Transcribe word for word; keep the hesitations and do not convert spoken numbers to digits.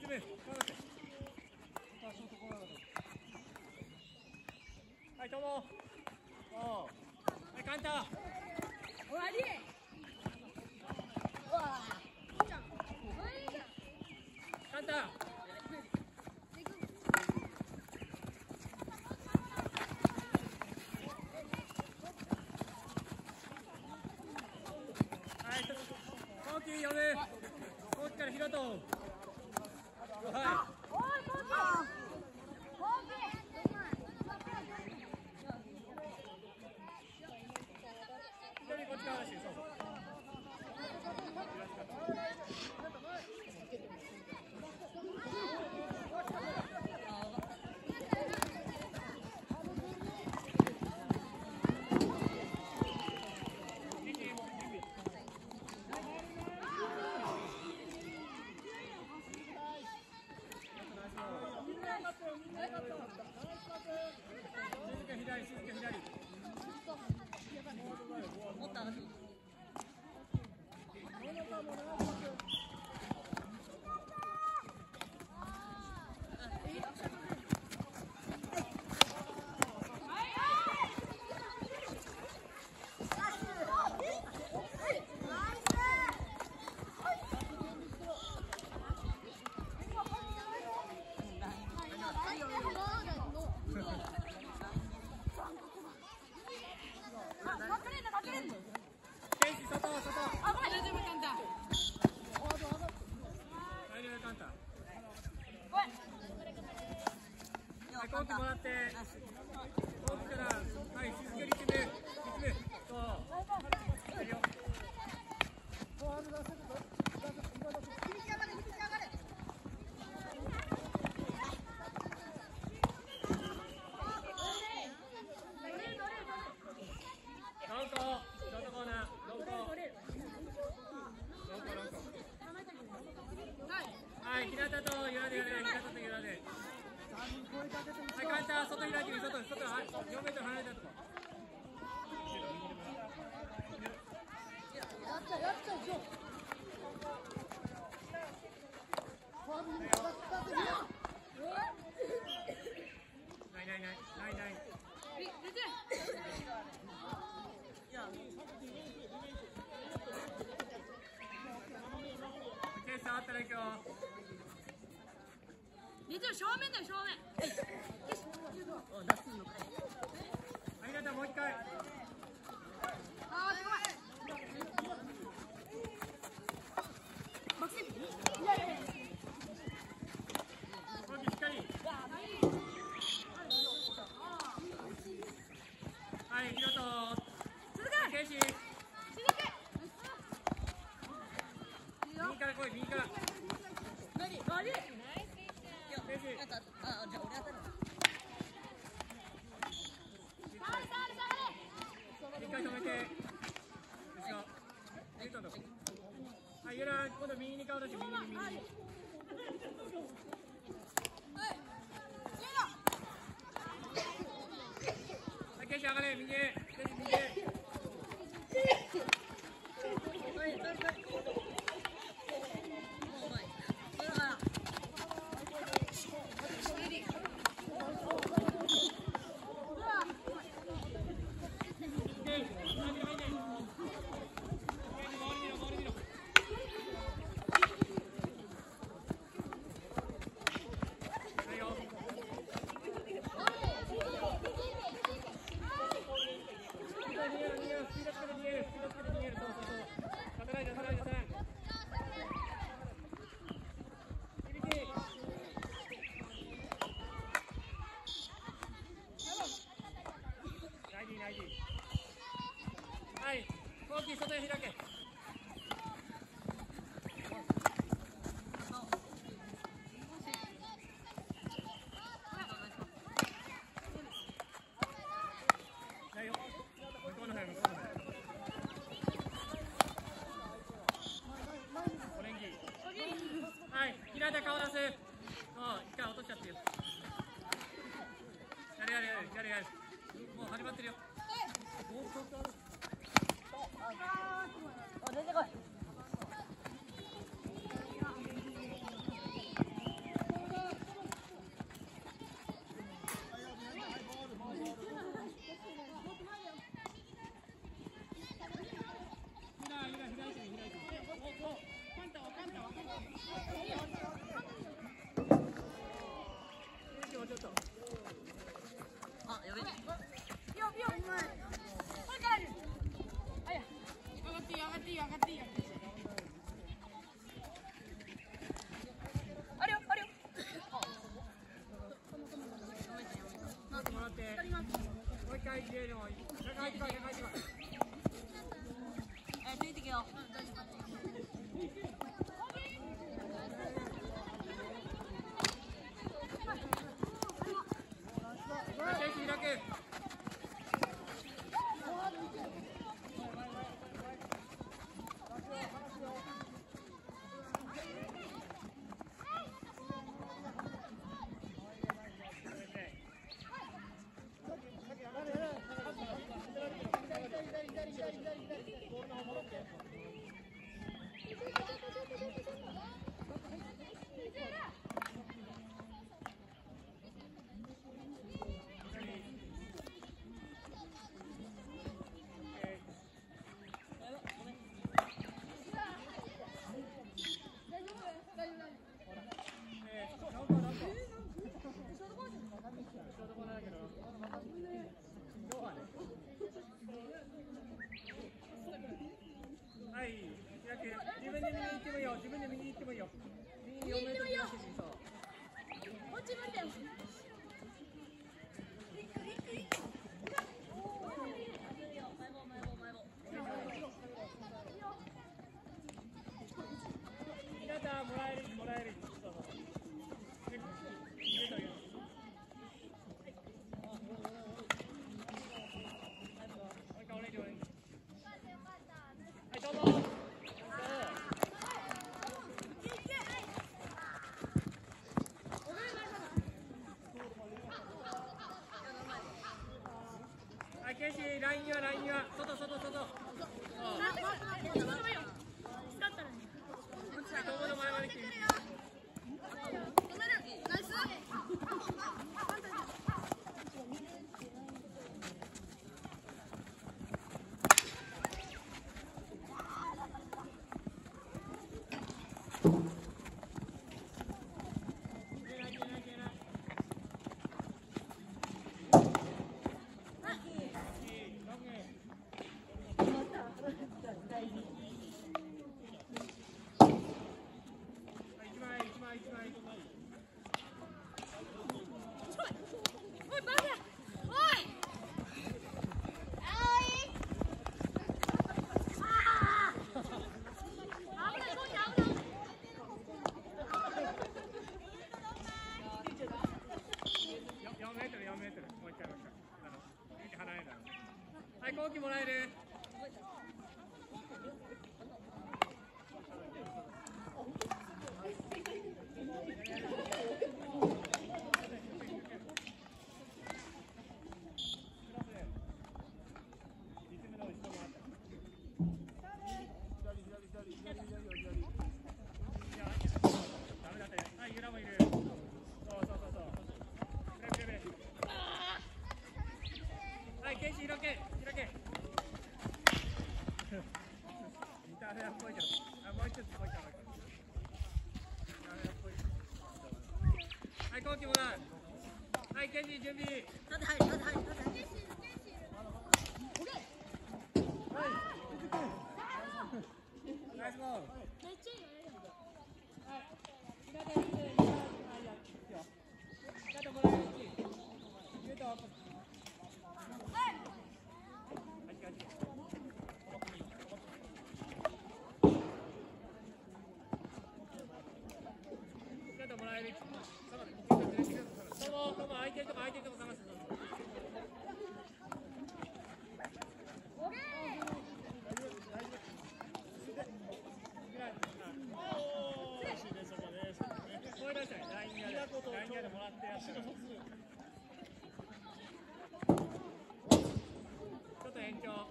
はい、どうも。はい、カンタ。 終わり。 カンタ。コウキ呼ぶ。コウキからヒロト。はい。 おい、コウキ。コウキ。 一人こっち側だし、そうそう。コーキもらって、コーキから、はい、静けに決め、決め、そう。いいよ。ロンコ、ショートコーナー、ロンコ。ロンコ、ロンコ。はい、日向とゆらでやれ、日向とゆらで。はい、カンタ、外開きに、外、外、よんメートル離れたとこ。ないないない、ないない。ケース触ったら行くよ。 正面だよ、正面。 ありがとう、もう一回。 あー、すごい。バクシー。いやいやいや。 コーキ、しっかり。はい、ヒロト。 続け。 ケイシ。 続け。 右から来い、右から。 何？何？ ケイシ。 あ、じゃあ俺当たる。 一回止めて。後ろ。ヒロト。はい、ゆら、今度右に顔出して、右に右に。はい、ケイシ上がれ、右へ。ケイシ右へ。はい、はい、はい。はい、コーキー外へ開け。ないよ。向こうの方、向こうの方。オレンジ。はい、ひらで顔出す。そう、一回落としちゃってよ。やれやれやれやれやれ。もう始まってるよ。 出てこい。 でもいい。中入ってこい、中入ってこい。 え、ついてけよ。 はい、開け。自分で右行ってもいいよ。自分で右行ってもいいよ。右よんメートル開けていい。そう。 落ちるんだよ。 皆さんもらえるもらえる。そうそう。ケイシー、ラインはラインは外外外。そう。友の前まで来て。はい、後期もらえる。ケイシー開け開け。インターフェアっぽいけど、あ、もう一つもう一つ。はい、後期もらう。はい、ケイシー準備。 立って入る、立って入る、立って入る。 ナイスボール。 めっちゃいいよ。 はい、平田いいね。はい、やっていいよ。平田もらえるし。ゆうと。ちょっと延長。